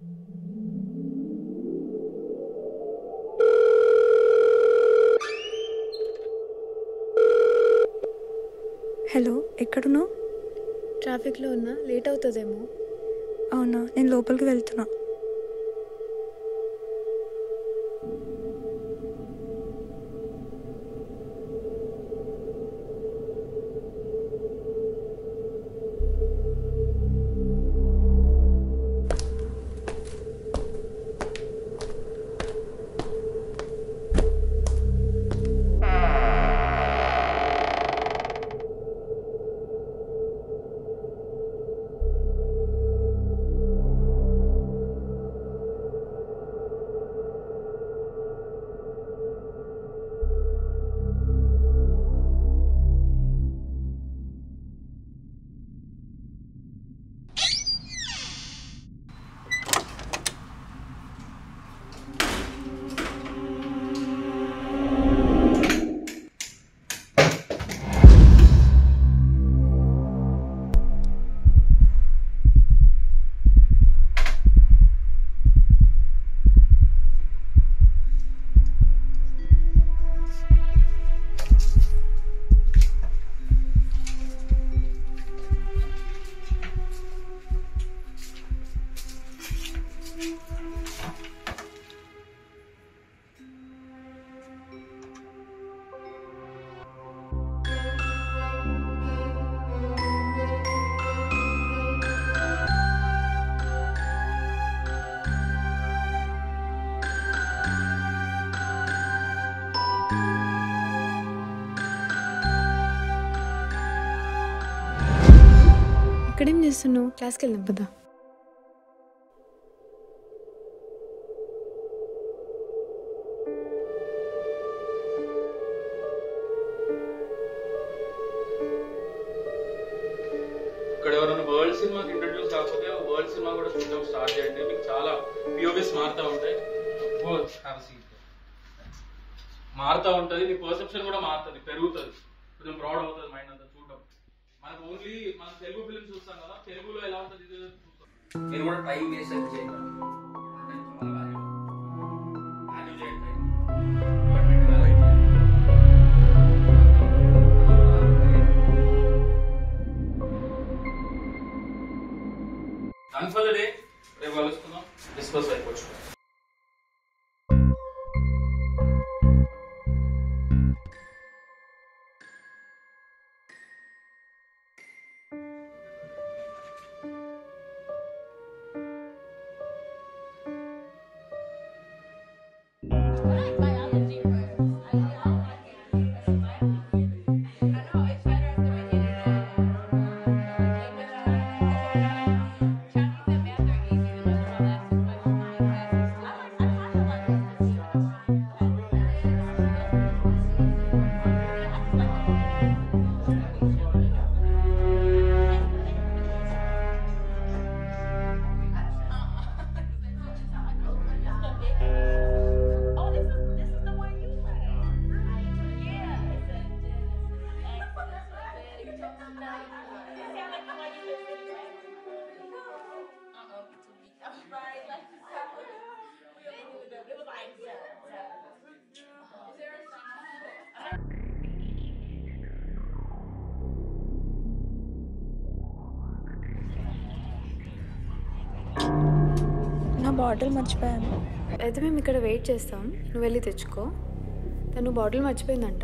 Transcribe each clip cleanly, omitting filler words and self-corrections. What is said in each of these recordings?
Hello, ఎక్కడున్నావు? ట్రాఫిక్లో ఉన్నా, లేట్ అవుతుందేమో. అవునా, నేను లోపలికి వెళ్తున్నా. ఇక్కడేం చేస్తున్నావు? క్లాస్కి వెళ్దాం పదా. ఇక్కడ ఎవరైనా వరల్డ్ సినిమాకి ఇంట్రడ్యూస్ కాకపోతే వరల్డ్ సినిమా కూడా చూడడం స్టార్ట్ చేయండి. మీకు చాలా పిఓవిస్ మారుతూ ఉంటాయి. మారుతూ ఉంటుంది, మీ పర్సెప్షన్ కూడా మారుతుంది, పెరుగుతుంది, కొంచెం ప్రౌడ్ అవుతుంది మైండ్ అంతా చూడడం. మనకు ఓన్లీ మన తెలుగు ఫిల్మ్ చూస్తాం కదా, తెలుగులో ఎలా ఉంటుంది ఇది చూస్తాం. నేను కూడా టైం వేస్ట్ చేయగలను. Done for the day. రేపు కలుసుకుందాం. డిస్కస్ అయిపోవచ్చు. నా బాటిల్ మర్చిపోయాను. అయితే మేము ఇక్కడ వెయిట్ చేస్తాం, నువ్వు వెళ్ళి తెచ్చుకో. తను బాటిల్ మర్చిపోయిందంట.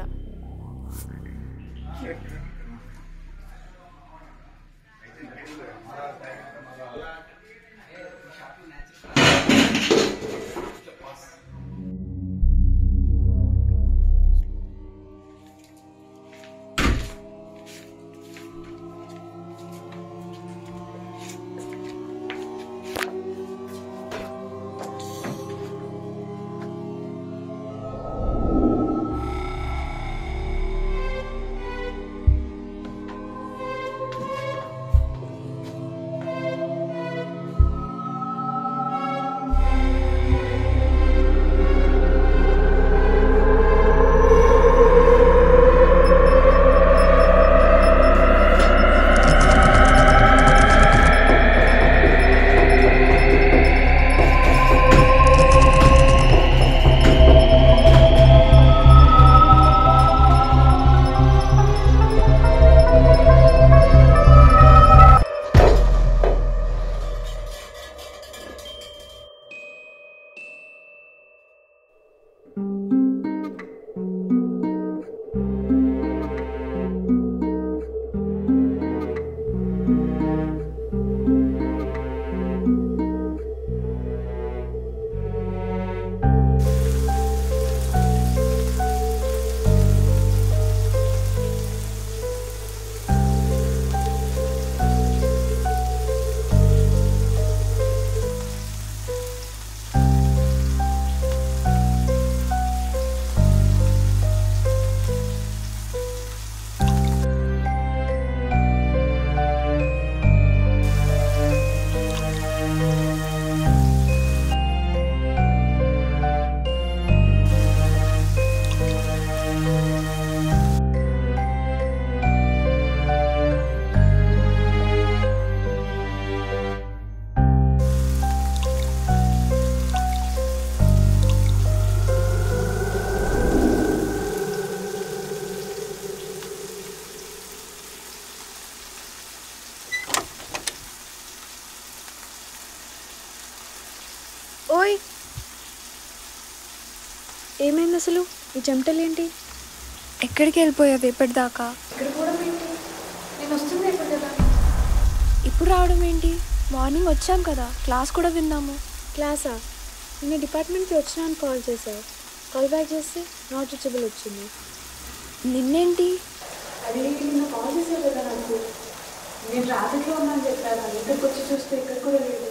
ఏమైంది అసలు? ఈ చెమటలేంటి? ఎక్కడికి వెళ్ళిపోయావు ఇప్పటిదాకా? ఇక్కడ కూడా ఏంటి? నేను వస్తుంది ఇప్పుడు కదా. ఇప్పుడు రావడం ఏంటి? మార్నింగ్ వచ్చాం కదా, క్లాస్ కూడా విన్నాము. క్లాసా? నేను డిపార్ట్మెంట్కి వచ్చినాను కాల్ చేశావు. కాల్ బ్యాక్ చేస్తే నాట్ రీచబుల్ వచ్చింది. నిన్నేంటి? అదే నిన్న కాల్ చేశావు కదా నాకు. నేను ట్రాఫిక్లో ఉన్నాను చెప్పాను. ఇక్కడికి వచ్చి చూస్తే ఇక్కడ కూడా లేదు.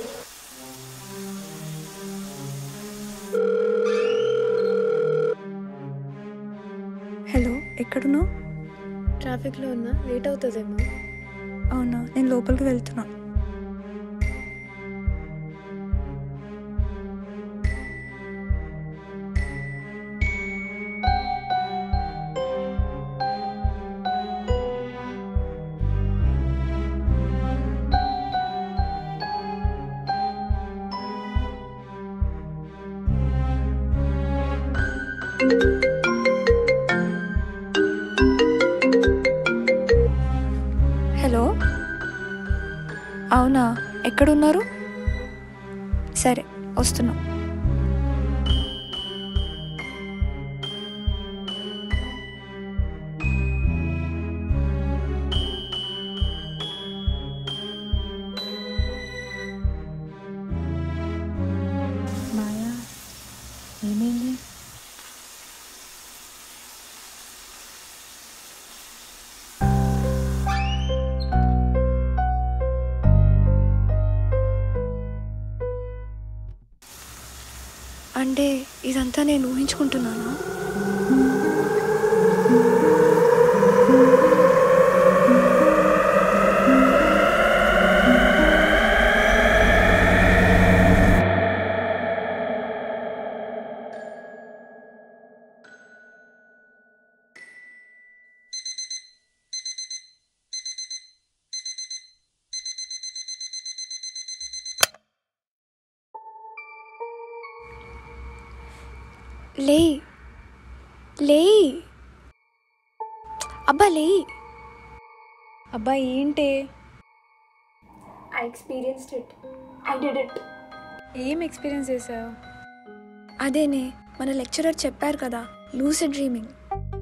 హలో, ఎక్కడున్నావు? ట్రాఫిక్లో ఉన్నా, లేట్ అవుతుందేమో. అవునా, నేను లోపలికి వెళ్తున్నా. హలో, అవునా, ఎక్కడున్నారు? సరే, వస్తున్నా. మాయా, ఏమైంది? అంటే ఇదంతా నేను ఊహించుకుంటున్నానా? లే లే అబ్బా లే. అబ్బా ఏంటి? I experienced it. I did it. ఏం ఎక్స్పీరియన్స్ చేసావు? అదేనే, మన లెక్చరర్ చెప్పారు కదా, lucid dreaming.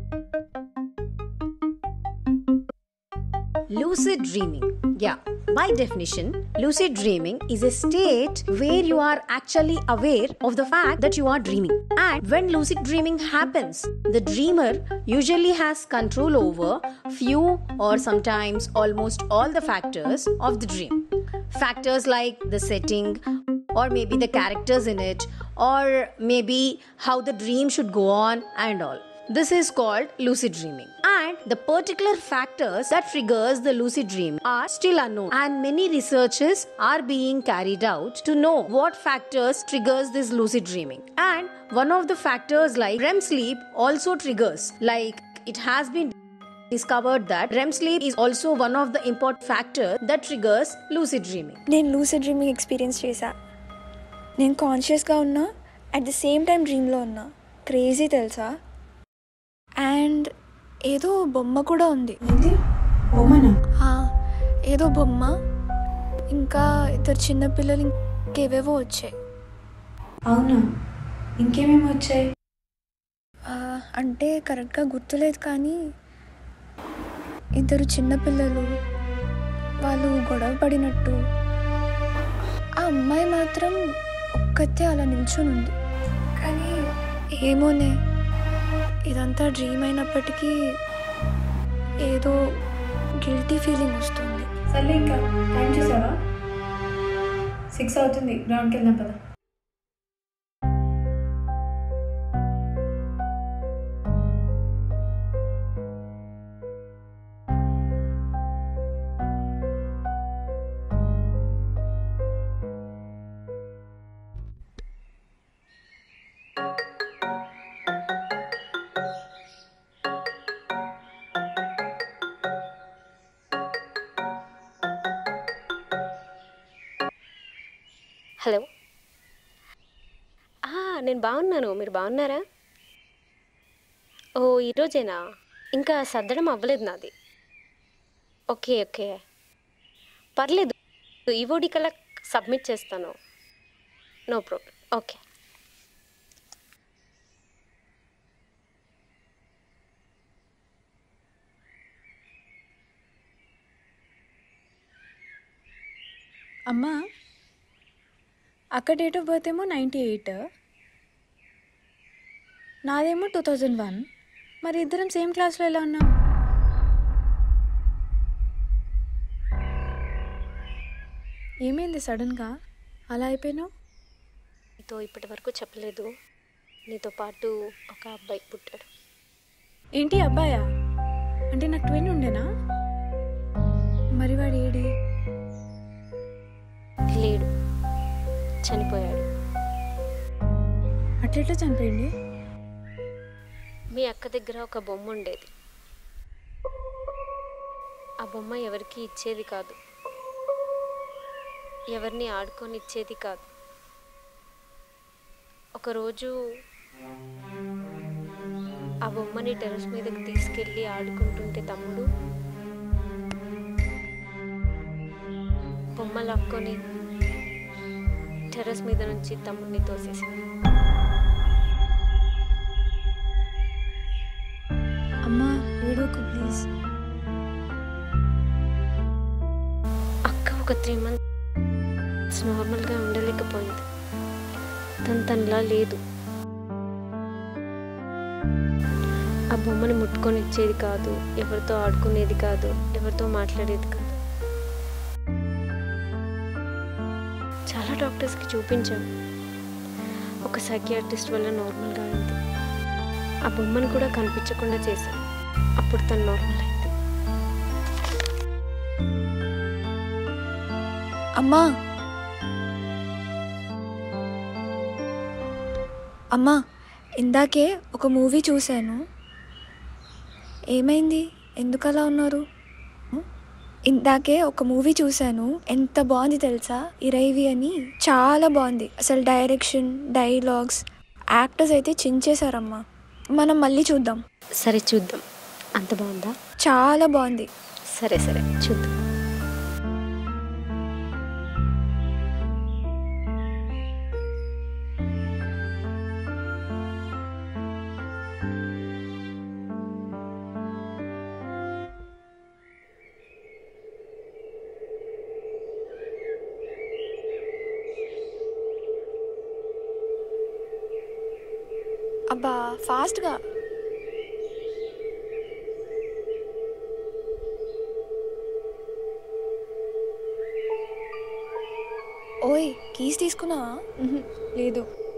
Lucid dreaming. Yeah, by definition, lucid dreaming is a state where you are actually aware of the fact that you are dreaming. And when lucid dreaming happens, the dreamer usually has control over few or sometimes almost all the factors of the dream. Factors like the setting, or maybe the characters in it, or maybe how the dream should go on and all. This is called lucid dreaming. And the particular factors that triggers the lucid dream are still unknown, and many researches are being carried out to know what factors triggers this lucid dreaming. And one of the factors like REM sleep also triggers. Like it has been discovered that REM sleep is also one of the important factors that triggers lucid dreaming. నేను lucid dreaming experience చేశా. నేను కాన్షియస్గా ఉన్నా, at the same time డ్రీమ్లో ఉన్నా. Crazy తెలుసా? And ఏదో బొమ్మ కూడా ఉంది. ఆ, ఏదో బొమ్మ, ఇంకా ఇద్దరు చిన్నపిల్లలు, ఇంకేవేవో వచ్చాయి. అవునా? ఇంకేమేమి వచ్చాయి? అంటే కరెక్ట్గా గుర్తులేదు, కానీ ఇద్దరు చిన్నపిల్లలు, వాళ్ళు గొడవ పడినట్టు. ఆ అమ్మాయి మాత్రం ఒక్కతే అలా నిల్చొని ఉంది. కానీ ఏమోనే, ఇదంతా డ్రీమ్ అయినప్పటికీ ఏదో గిల్టీ ఫీలింగ్ వస్తుంది. సర్లే, ఇంకా టైం చూసావా? 6 అవుతుంది. గ్రౌండ్కి వెళ్దాం పద. హలో, నేను బాగున్నాను. మీరు బాగున్నారా? ఓ, ఈరోజేనా? ఇంకా సర్దడం అవ్వలేదు నాది. ఓకే ఓకే, పర్లేదు. ఈవోడి కల్లా సబ్మిట్ చేస్తాను. No problem. ఓకే. అమ్మా, అక్క డేట్ ఆఫ్ బర్త్ ఏమో 98, నాదేమో 2001. మరి ఇద్దరం సేమ్ క్లాస్లో ఎలా ఉన్నాం? ఏమైంది సడన్గా అలా అయిపోయినావు? నీతో ఇప్పటి వరకు చెప్పలేదు, నీతో పాటు ఒక అబ్బాయి పుట్టాడు. ఏంటి అబ్బాయా? అంటే నాకు ట్విన్ ఉండేనా? మరి వాడు ఏడి? లేడు, చనిపోయాడు. అట్లెట్లా చనిపోయింది? మీ అక్క దగ్గర ఒక బొమ్మ ఉండేది. ఆ బొమ్మ ఎవరికి ఇచ్చేది కాదు, ఎవరిని ఆడుకొని ఇచ్చేది కాదు. ఒకరోజు ఆ బొమ్మని టెర్రస్ మీదకి తీసుకెళ్ళి ఆడుకుంటుంటే తమ్ముడు బొమ్మ లాక్కొని టెర్రస్ మీద నుంచి తమ్ముడిని తోసేసింది. అమ్మా ఏడోకు ప్లీజ్. అక్క ఒక 3 months నార్మల్గా ఉండలేకపోయింది. తనలా లేదు. ఆ బొమ్మని ముట్టుకొని ఇచ్చేది కాదు, ఎవరితో ఆడుకునేది కాదు, ఎవరితో మాట్లాడేది కాదు. చాలా డాక్టర్స్కి చూపించాం. ఒక సైకియాట్రిస్ట్ వల్ల నార్మల్గా అయింది. ఆ బొమ్మను కూడా కనిపించకుండా చేశాం. అప్పుడు తను నార్మల్ అయింది. అమ్మా, అమ్మా, ఇందాకే ఒక మూవీ చూశాను. ఏమైంది? ఎందుకు అలా ఉన్నారు? ఇందాకే ఒక మూవీ చూశాను, ఎంత బాగుంది తెలుసా? ఇరైవి అని. చాలా బాగుంది అసలు. డైరెక్షన్, డైలాగ్స్, యాక్టర్స్ అయితే చించేశారమ్మా. మనం మళ్ళీ చూద్దాం. సరే చూద్దాం. అంత బాగుందా? చాలా బాగుంది. సరే సరే చూద్దాం. అబ్బా ఫాస్ట్గా. ఓయ్, కీస్ తీసుకున్నావా? లేదు.